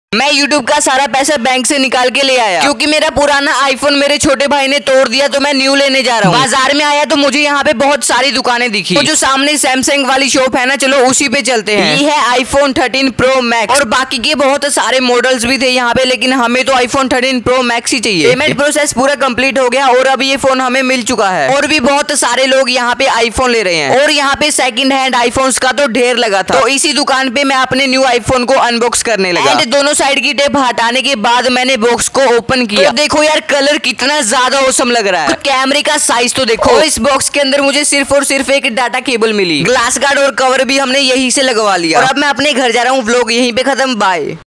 मैं YouTube का सारा पैसा बैंक से निकाल के ले आया क्योंकि मेरा पुराना आईफोन मेरे छोटे भाई ने तोड़ दिया, तो मैं न्यू लेने जा रहा हूँ। बाजार में आया तो मुझे यहाँ पे बहुत सारी दुकानें दिखी, तो जो सामने सैमसंग वाली शॉप है ना, चलो उसी पे चलते हैं। ये है iPhone 13 Pro Max और बाकी के बहुत सारे मॉडल्स भी थे यहाँ पे, लेकिन हमें तो iPhone 13 Pro Max ही चाहिए। पेमेंट प्रोसेस पूरा कंप्लीट हो गया और अब ये फोन हमें मिल चुका है और भी बहुत सारे लोग यहाँ पे आईफोन ले रहे हैं और यहाँ पे सेकंड हैंड आईफोन्स का तो ढेर लगा था। तो इसी दुकान पे मैं अपने न्यू आईफोन को अनबॉक्स करने लगा। दोनों साइड की टेप हटाने के बाद मैंने बॉक्स को ओपन किया। तो देखो यार, कलर कितना ज्यादा औसम लग रहा है। तो कैमरे का साइज तो देखो। और इस बॉक्स के अंदर मुझे सिर्फ और सिर्फ एक डाटा केबल मिली। ग्लास गार्ड और कवर भी हमने यहीं से लगवा लिया और अब मैं अपने घर जा रहा हूँ। व्लॉग यहीं पे खत्म, बाय।